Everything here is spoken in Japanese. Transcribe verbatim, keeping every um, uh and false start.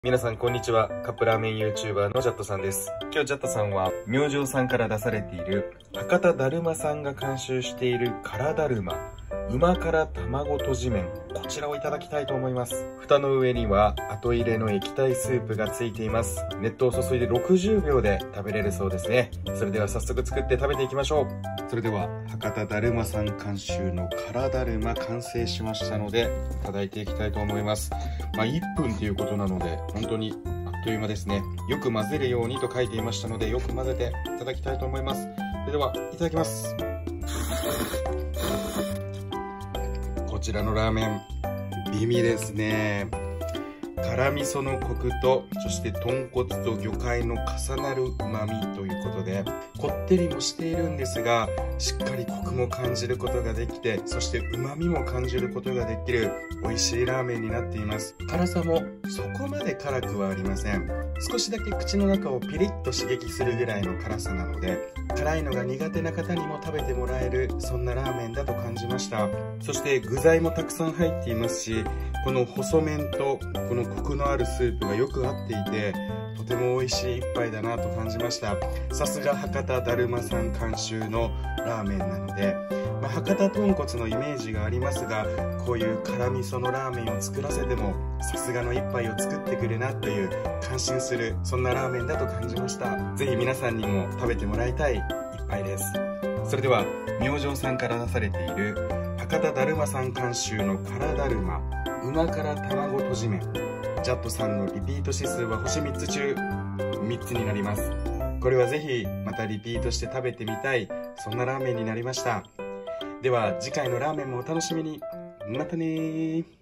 皆さんこんにちは。カップラーメン YouTuber のジャットさんです。今日ジャットさんは明星さんから出されている博多だるまさんが監修している辛だるま旨辛卵とじ麺、こちらをいただきたいと思います。蓋の上には後入れの液体スープがついています。熱湯を注いでろくじゅうびょうで食べれるそうですね。それでは早速作って食べていきましょう。それでは博多だるまさん監修の辛だるま完成しましたのでいただいていきたいと思います。まあいっぷんということなので本当にあっという間ですね。よく混ぜるようにと書いていましたのでよく混ぜていただきたいと思います。それではいただきます。こちらのラーメン美味ですね。辛味噌のコクとそして豚骨と魚介の重なる旨味ということでこってりもしているんですがしっかりコクも感じることができてそして旨味も感じることができる美味しいラーメンになっています。辛さもそこまで辛くはありません。少しだけ口の中をピリッと刺激するぐらいの辛さなので辛いのが苦手な方にも食べてもらえるそんなラーメンだと感じました。そして具材もたくさん入っていますしこの細麺とこのコクのあるスープがよく合っていてとても美味しい一杯だなと感じました。さすが博多だるまさん監修のラーメンなので、まあ、博多豚骨のイメージがありますがこういう辛味噌のラーメンを作らせてもさすがの一杯を作ってくるなという感心するそんなラーメンだと感じました。ぜひ皆さんにも食べてもらいたい一杯です。それでは明星さんから出されている博多だるまさん監修の辛だるま旨辛卵とじ麺、ジャットさんのリピート指数は星みっつ中みっつになります。これはぜひまたリピートして食べてみたいそんなラーメンになりました。では次回のラーメンもお楽しみに。またねー。